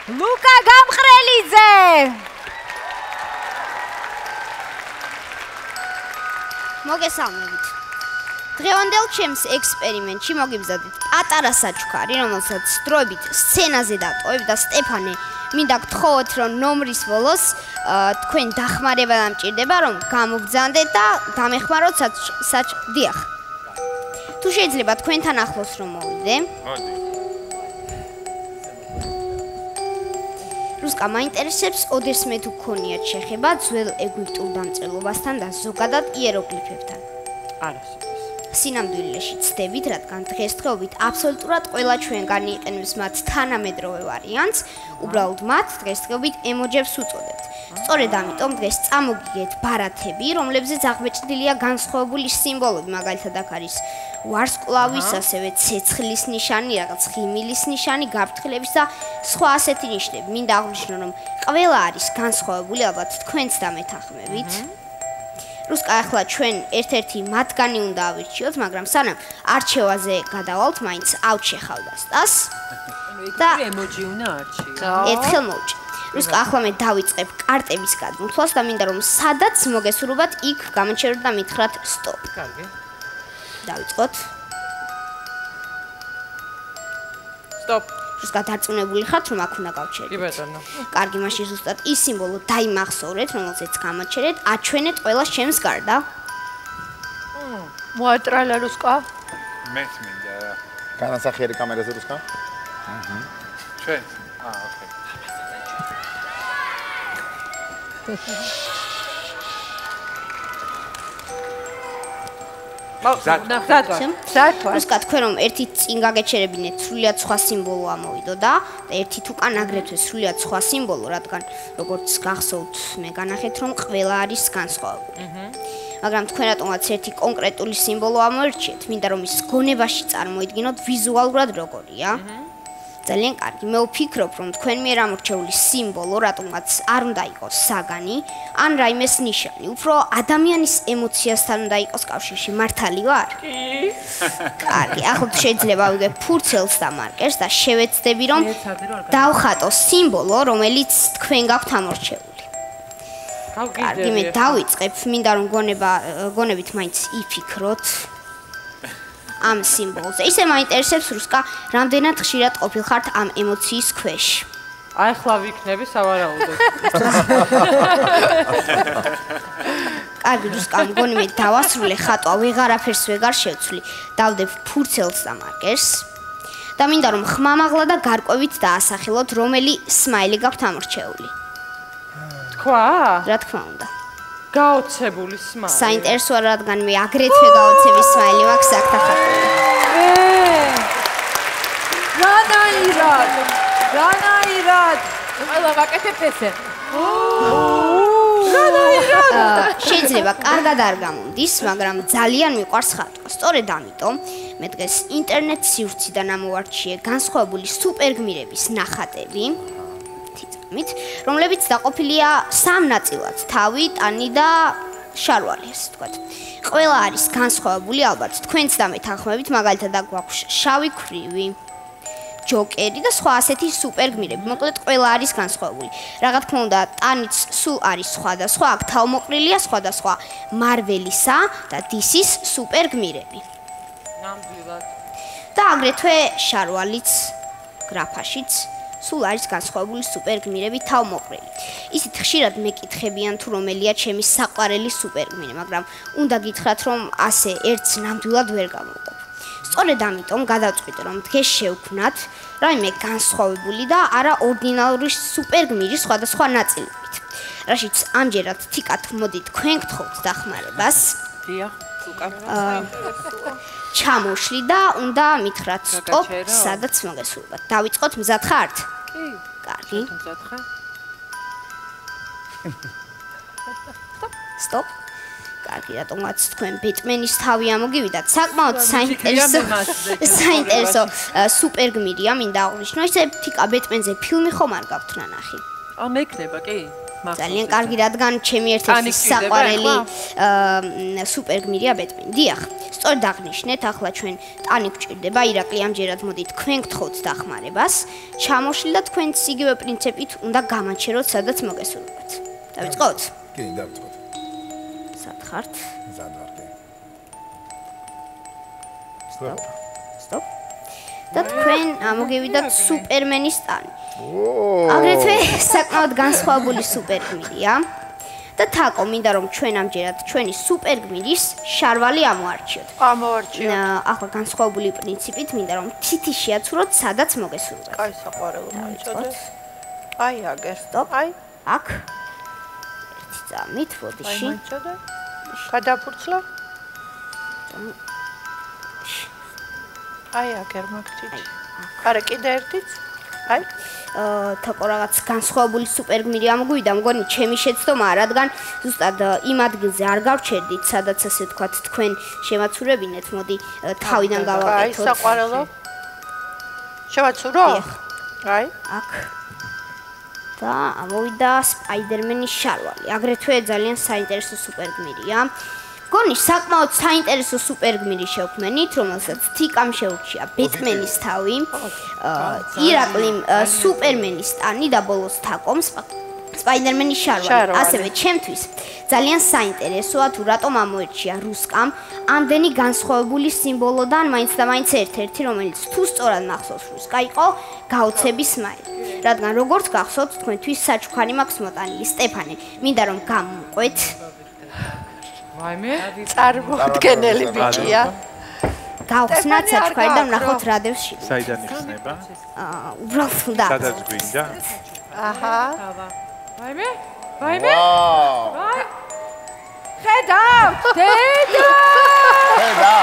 ლუკა გამყრელიძე. მოგესალმებით. დღევანდელ ჩემს ექსპერიმენტში მოგიბზადეთ პატარა საჩუქარი, რომელსაც დროებით სცენაზე დატოვებ და სტეფანე, მინდა გთხოვოთ, რომ ნომრის ბოლოს თქვენ დახმარება დამჭირდება, რომ გამოგბრძანდეთ და დამეხმაროთ დიახ. თუ შეიძლება თქვენთან ახლოს რომ მოვიდე. მოდი. რუსკა მაინტერესებს, ოდესმე მე თუ გქონიათ შეხება ძველ ეგვიპტურ დამწერლობასთან და ზოგადად იეროგლიფებთან. არასოდეს. სინამდვილეში ცდებით, რადგან დღესდღეობით აბსოლუტურად ყველა ჩვენგანი იყენებს მათ თანამედროვე ვარიანტს, უბრალოდ მათ დღესდღეობით ემოჯებს უწოდებთ. სწორედ ამიტომ დღეს წამოგიგეთ ბარათები, რომლებზეც აღბეჭდილია განსხვავებული სიმბოლოები, მაგალითად აქ არის ვარსკვლავის, ასევე ცეცხლის ნიშანი, რაღაც ღიმილის ნიშანი, გაფრთხილების და სხვა ასეთი ნიშნები. მინდა აღვნიშნო, რომ ყველა არის განსხვავებული, ალბათ თქვენც დამეთანხმებით. რუსკა, ახლა ჩვენ ერთ-ერთი მათგანი უნდა ავირჩიოთ, მაგრამ სანამ არჩევაზე გადავალთ, მაინც ავჩეხავდასტას. და ემოჯი უნდა არჩიო. ერთხელ მოვჭი. რუსკა, ახლა მე დავიწყებ კარტების გადმოთვლას და მინდა რომ სადაც მოგესურვებათ, იქ გამოჩერდეთ და მითხრათ სტოპ. კარგი. დავიწყოთ. სტოპ. რუსკა, დარწმუნებული ხართ, რომ აქ უნდა გავჩერდეთ? კი ბატონო. კარგი, მაშინ ზუსტად ის სიმბოლო დაიმახსოვრეთ, რომელზეც გამოჩერეთ, აჩვენეთ ყველას ჩემს გარდა. მოატრალა რუსკა. მეც მინდა. განასახიერე კამერაზე რუსკა? ჩვენ. ოკეი. რუსკა, თქვენ რომ ერთი წინ გაგეჩერებინეთ, სრულიად სხვა სიმბოლო ამოვიდოდა და ერთი თუკან აგრეთვე სრულიად სხვა სიმბოლო, რადგან როგორც გახსოვთ, მე განახეთ, რომ ყველა არის განსხვავებული. მაგრამ თქვენ რატომაც ერთი კონკრეტული სიმბოლო ამოერჩიეთ, მინდა რომ ის გონებაში წარმოიდგინოთ ვიზუალურად როგორია. ძალიან კარგი. მე ვფიქრობ, რომ თქვენ მიერ ამორჩეული სიმბოლო რატომაც არ უნდა იყოს საგანი, ან რაიმეს ნიშანი, უფრო ადამიანის ემოციასთან უნდა იყოს კავშირში. მართალი ვარ? კი. კარგი, ახლა შეიძლება ვიგებ ფურცელს და მარკერს და შევეცდები, რომ დავხატო სიმბოლო, რომელიც თქვენ გაქვთ ამორჩეული. კარგი, მე დავიწყებ, მინდა რომ გონებით მაინც იფიქროთ ამ სიმბოლოზე. ისე მაინტერესებს რუსკა, რამდენად ხშირად ყოფილხართ ამ ემოციის ქვეშ. აი ხლა ვიქნები სავარაუდოდ. კარგი, რუსკა, მგონი მე დავასრულე ხატვა, ვეღარაფერს ვეგარ შევცვლი. დავდებ ფურცელს და მარკერს. და მინდა რომ ხმამაღლა და გარკვევით დაასახელოთ, რომელი სმაილი გაქვთ ამორჩეული. თქვა? რა თქმა უნდა. გაოცებული სმაილი. საინტერესოა, რადგან მე აგრეთვე გაოცების სმაილი მაქვს აქთახარული. რანაირად. ყველა ვაკეთებ ესე. შეიძლება კარგად არ გამომდის, მაგრამ ძალიან მიყვარს ხატვა. სწორედ ამიტომ მე დღეს ინტერნეტ სივრციდან ამოვარჩიე განსხვავებული სუპერგმირების ნახატები. რომლებიც დაყოფილია სამ ნაწილად: თავი, ტანი და შარვალი, ასე ვთქვათ. ყველა არის განსხვავებული, ალბათ თქვენც დამეთანხმებით, მაგალითად აქ გვაქვს შავი ქვრივი, ჯოკერი და სხვა ასეთი სუპერგმირები. მოკლედ ყველა არის განსხვავებული. რა თქმა უნდა, ტანიც სულ არის სხვადასხვა, აქ თავმოყრილია სხვადასხვა მარველისა და DC-ის სუპერგმირები. ნამდვილად. და აგრეთვე შარვალიც, გრაფაშიც სულ არის განსხვავებული სუპერგმირები თავმოყრილი. ისიც ხშირად მეკითხებიან თუ რომელია ჩემი საყვარელი სუპერგმირი, მაგრამ უნდა გითხრათ, რომ ასე ერთს ნამდვილად ვერ გამოვყოფ. სწორედ ამიტომ გადავწყვიტე, რომ დღეს შევქმნათ რაიმე განსხვავებული და არა ორდინალური სუპერგმირი სხვადასხვა ნაწილებით. რაშიც ამჯერად თიკად მოდი თქვენ გთხოვთ დახმარებას. დიახ, უკან. ჩამოშლი და უნდა მითხრათ სტოპ, სადაც მოგესურვებათ. დავიწყოთ, მზად ხართ? კი. კარგი. მზად ხარ? სტოპ. კარგი, რატომაც თქვენ ბეტმენის თავი ამოგივიდათ. საკმაოდ საინტერესო სუპერგმირია, მინდა აღვნიშნო. ისე თიკა ბეტმენზე ფილმი ხომ არ გაქვთ ნანახი? ა მექნება კი? ძალიან კარგი, რადგან ჩემი ერთ-ერთი საყვარელი სუპერგმირია ბეტმენი. დიახ, სწორედ აღნიშნეთ, ახლა ჩვენ ტანი გვჭირდება, ირაკლი ამჯერად მოდი თქვენ გთხოვთ დახმარებას. ჩამოშლი და თქვენც იგივე პრინციპით უნდა გამაჩეროთ, სადაც მოგესურვებათ. დავიწყოთ? კი, დავიწყოთ. სად ხართ? მზად ვარ, კი. Stop. და თქვენ მოგივიდათ სუპერმენის ტანი. აგრეთვე საკმაოდ განსხვავებული სუპერგმირია. და თაკო, მინდა რომ ჩვენ ამჯერად ჩვენი სუპერგმირის შარვალი ამოარჩიოთ. ამოარჩიოთ. ახლა განსხვავებული პრინციპით მინდა რომ თითი შეაცუროთ, სადაც მოგესურვებთ. კაი, საყვარელო მოიწოდეთ. აი, აგერ. აი, აქ. ერთი წამით, ბოდიში. მოიწოდეთ. გადაფურცლო. აი, აგერ მაგჭიჭი. არა, კიდე ერთიც. აი. თაკო რაღაც განსხვავებული სუპერგმირი ამგვიდა, მგონი ჩემი შეცდომაა, რადგან ზუსტად იმ ადგილზე არ გავჩერდით, სადაც ასე ვთქვათ, თქვენ შემაცურებინეთ, მოდი თავიდან გავაკეთოთ. აი, საყვარელო. შევაცურო? აი, აქ. და ამოვიდა სპაიდერმენის შარვალი. აგრეთვე ძალიან საინტერესო სუპერგმირია. გონი საკმაოდ საინტერესო სუპერგმირი შევქმენით, რომელსაც თიკამ შეურჩია ბეტმენის თავი, ირაკლიმ სუპერმენის ტანი და ბოლოს თაკომ სპაიდერმენის შარვალი. ასევე ჩემთვის ძალიან საინტერესოა თუ რატომ ამოერჩია რუსკამ ამდენი განსხვავებული სიმბოლოდან მაინც და მაინც ერთ-ერთი, რომელიც თუ სწორად მახსოვს რუსკა იყო გაოცების სმაილი. რადგან როგორც გახსოვთ, თქვენთვის საჩუქარი მაქვს მოტანილი. სტეფანე, მინდა რომ გამომყვეთ. ვაიმე? წარმოუდგენელი ბიჭია. გავხსნათ საჩუქარი და ვნახოთ რა დევს შიგნით. საიდან იხსნება? უბრალოდ უნდა. სადაც გვინდა? აჰა. ვაიმე? ვაიმე? ვაუ! ხედავთ, დედა! ხედა!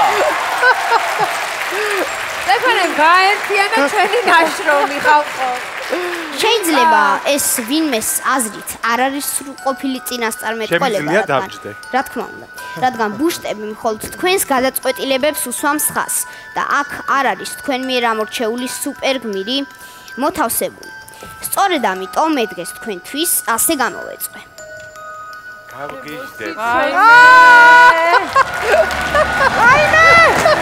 სტეფანემ გაერთიანა ჩვენი ნაშრომი ხალხო. შეიძლება ეს ვინმეს აზრით არ არის სრულყოფილი წინასწარმეტყველება, რა თქმა უნდა. რადგან ბუშტები მხოლოდ თქვენს გადაწყვეტილებებს უსვამს ხაზს და აქ არ არის თქვენ მიერ ამორჩეული სუპერგმირი მოთავსებული. სწორედ ამიტომ მე დღეს თქვენთვის ასე გამოვეწყვე. გავგიჟდეთ. ვაიმე! ვაიმე!